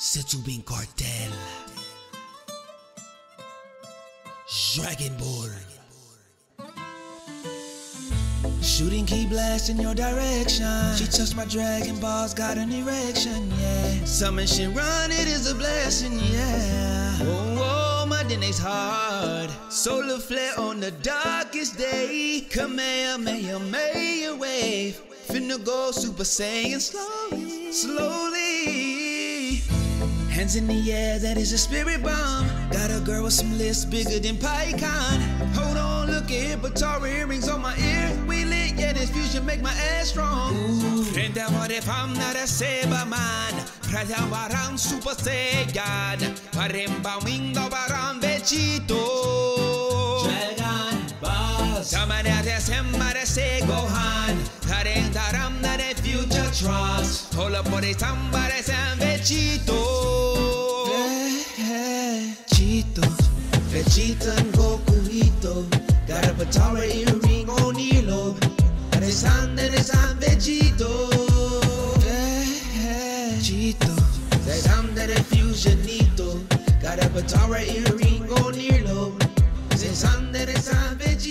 SSJ Carter, Dragon Ball. Shooting key blast in your direction. She touched my Dragon Balls, got an erection, yeah. Summon shit run, it is a blessing, yeah. Whoa, whoa, my DNA's hard. Solar flare on the darkest day. Kamehameha wave. Finna go Super Saiyan slowly, slowly. Hands in the air, that is a spirit bomb. Got a girl with some lips bigger than PyCon. Hold on, look at Parody earrings on my ear. We lit, yeah, this fusion make my ass strong. Prenda what if I'm not a Saberman. Prenda barang Super Saiyan. Paremba wingo barang Vegito. Dragon Balls. Samara sembara se Gohan. Tareng taram na de future trust. Hold up for the sambara sem Vegito. Vegeta and Gokuito. Got a Parody earring on earlobe. And it's on Vegito. Vegito. That I'm that fusionito. Got a Parody earring on earlobe. It's on Vegito.